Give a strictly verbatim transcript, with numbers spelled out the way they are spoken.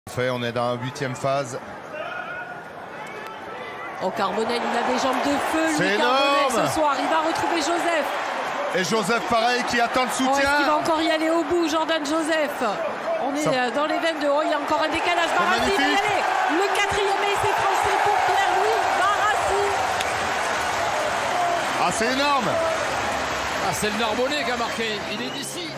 Fait, on est dans la huitième phase. Oh, Carbonel, il a des jambes de feu, c'est lui, Carbonel, ce soir. Il va retrouver Joseph. Et Joseph, pareil, qui attend le soutien. Oh, est-ce qu'il va encore y aller au bout, Jordan Joseph? On est Ça... dans les veines de... Oh, il y a encore un décalage. Barassi va y aller. Le quatrième essai français pour Pierre-Louis Barassi. Ah, c'est énorme. Ah, c'est le Narbonnais qui a marqué. Il est d'ici.